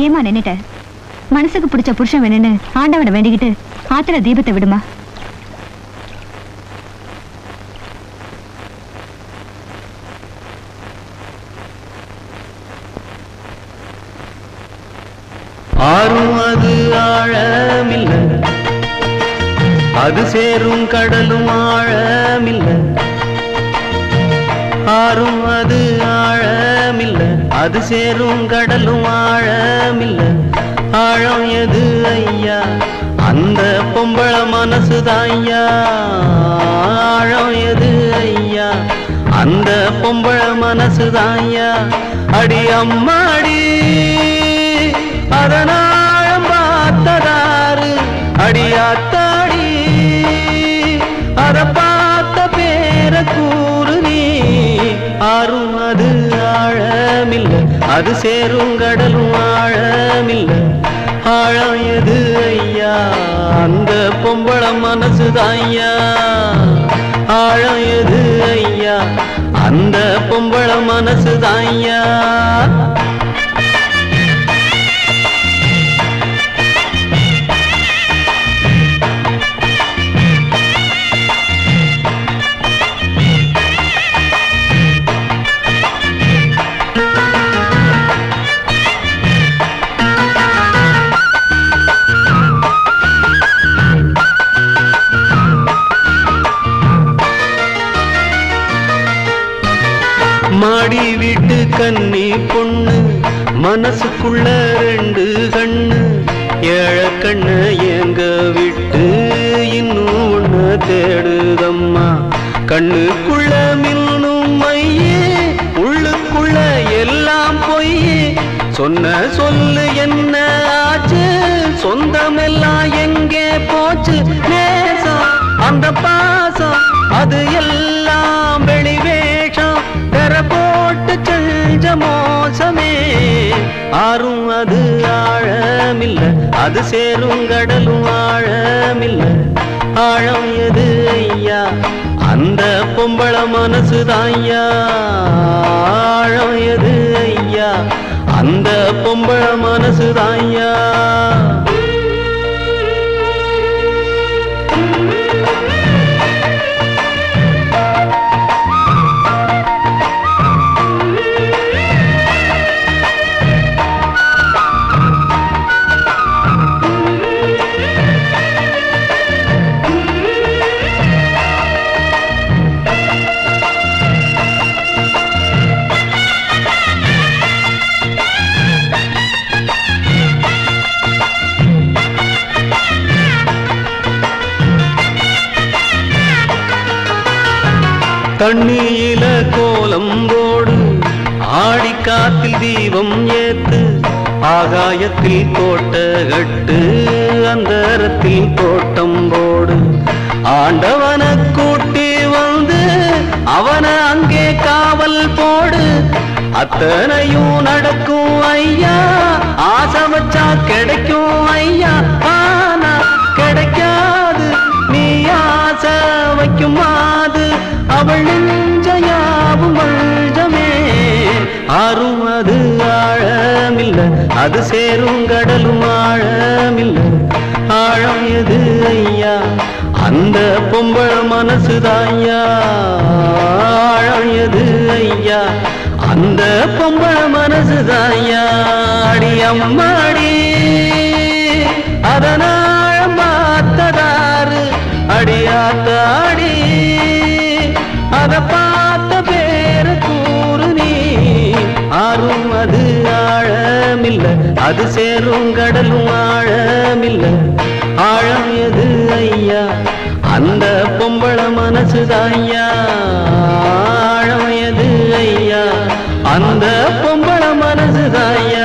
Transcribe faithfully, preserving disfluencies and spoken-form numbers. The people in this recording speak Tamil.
ஏமா நின்னுட்ட? மனசுக்கு பிடிச்ச புருஷன் வேணும்னு ஆண்டவனை வேண்டிக்கிட்டு ஆத்துல தீபத்தை விடுமா. ஆறும் அது ஆழமில்லை, அது சேரும் கடலும் ஆழமில்லை. ஆறும் அது ஆழமில்லை, அது சேரும் கடலும் ஆழமில்லை. ஆழம் எது ஐயா? அந்த பொம்பள மனசுதான் ஐயா. ஆழம் எது ஐயா? அந்த பொம்பள மனசுதான் ஐயா. அடி அம்மாடி அதனாழம் பார்த்ததாரு, அடியாத்தாடி அத பார்த்த பேர கூறு நீ. ஆறும் அது ஆழமில்லை, அது சேரும் கடலும் ஆழமில்லை. ஆழம் எது ஐயா? அந்த பொம்பள மனசுதான் ஐயா. ஆழம் எது ஐயா? அந்த பொம்பள மனசுதான் ஐயா. மாடி வீட்டு கன்னி பொண்ணு, மனசுக்குள்ள ரெண்டு கண்ணு. ஏழை கண்ணு எங்க விட்டு இன்னும் ஒண்ணு தேடுதம்மா. கண்ணுக்குள்ள மின்னும் மையே, உள்ளுக்குள்ள எல்லாம் பொய்யே. சொன்ன சொல்லு என்ன ஆச்சு? சொந்தமெல்லாம் எங்கே போச்சு? நேசம் அந்த பாசம் அது எல்லாம் வெளிவேஷம். தெர போட்டு செஞ்ச மோசமே. ஆறும் அது ஆழமில்லை, அது சேரும் கடலும் ஆழமில்லை. ஆழம் எது ஐயா? அந்த பொம்பள மனசுதான் ஐயா. ஆழம் எது ஐயா? அந்த பொம்பள மனசுதான் ஐயா. தண்ணியில கோலம் போடு, ஆடிக்காத்தில் தீபம் ஏத்து. ஆகாயத்தில் கோட்ட கட்டு, அந்தரத்தில் தோட்டம் போடு. ஆண்டவன கூட்டி வந்து அவனை அங்கே காவல் போடு. அத்தனையும் நடக்கும் ஐயா, ஆசை வச்சா கிடைக்கும் ஐயா. ஆனா கிடைக்காது, நீ ஆசை வைக்கும் மாது. அவள் நெஞ்சையாவும் வஞ்சமே. ஆறும் அது ஆழமில்லை, அது சேரும் கடலும் ஆழமில்லை. ஆழம் எது ஐயா? அந்த பொம்பள மனசுதான் ஐயா. ஆழம் எது ஐயா? அந்த பொம்பள மனசுதான் ஐயா. அடி அம்மாடி அதனாழம் பார்த்ததாரு, அடியாத்தாடி அத பார்த்த பேர கூறு நீ. ஆறும் அது ஆழமில்லை, அது சேரும் கடலும் ஆழமில்லை. ஆழம் எது ஐயா? அந்த பொம்பள மனசுதான் ஐயா. ஆழம் எது ஐயா? அந்த பொம்பள மனசுதான் ஐயா.